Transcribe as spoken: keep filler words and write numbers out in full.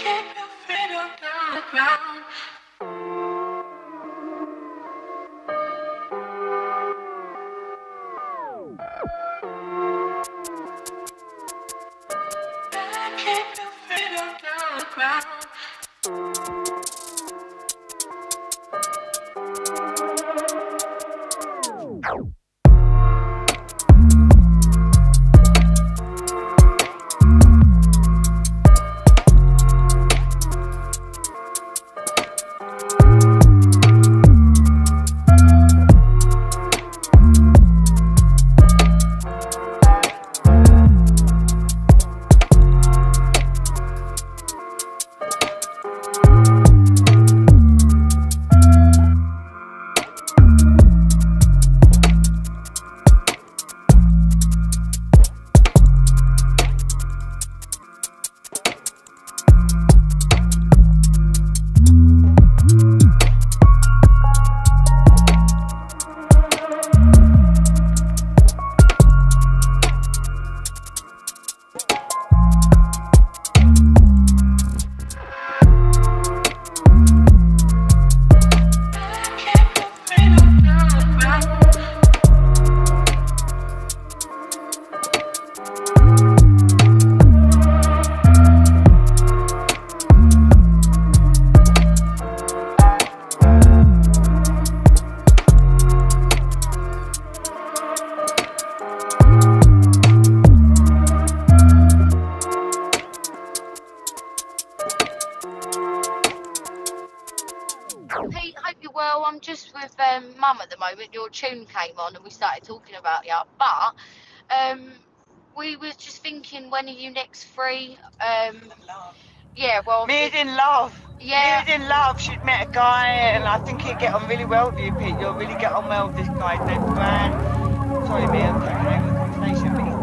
Pete, hope you're well. I'm just with um, Mum at the moment. Your tune came on and we started talking about you. But um, we was just thinking, when are you next free? Um, love. Yeah, well... Mirrored in Love. Yeah. Mirrored in Love. She'd met a guy and I think he'd get on really well with you, Pete. You'll really get on well with this guy, Dave Brand. Sorry, me, I'm taking over the conversation, but he's